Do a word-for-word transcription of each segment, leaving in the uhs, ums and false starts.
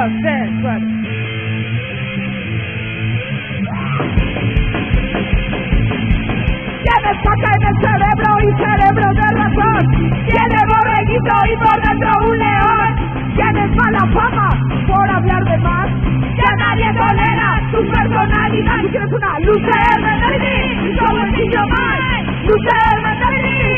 dos, tres, cuatro. Tienes caca en el cerebro y cerebro de razón. Tienes borreguito y por dentro un león. Tienes mala fama por hablar de más. Ya nadie tolera tu personalidad. Tú tienes una loser mentality y como el niño mal. Loser mentality,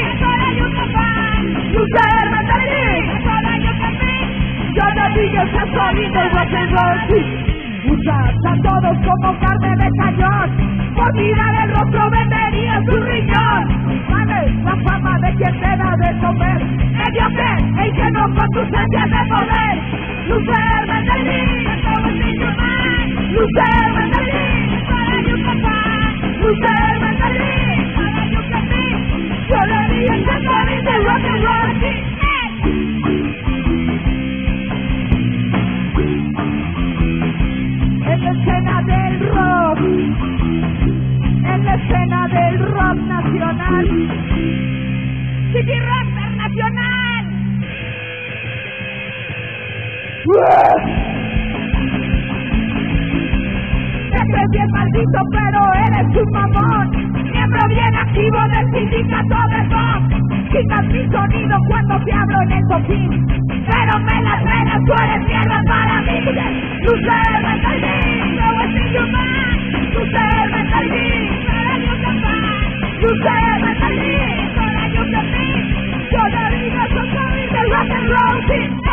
loser mentality. Yo te digo que soy de rock and roll. Usas a todos como carne de cañón. Por mirar el rostro venderías un riñón. Vale la fama de quien te da de comer. Mediocre, el que no con tus ansias de poder. Loser mentality, loser mentality, loser mentality. Yo le di el que soy de rock and roll. En la escena del rock, en la escena del rock nacional, City Rock Nacional. Te crees bien maldito, pero eres un mamón. Miembro bien activo del sindicato de rock. Quitas mi sonido cuando te hablo en el toquín, pero me las venas, tú eres mierda para mí. Loser mentality, no es in your mind. Loser mentality, para yo capaz. Loser mentality, para yo capaz. Yo te digo, soy de rock and roll.